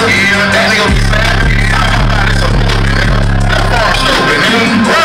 Yeah, that nigga be sad. I'm about this a movie, nigga. That's all stupid, nigga.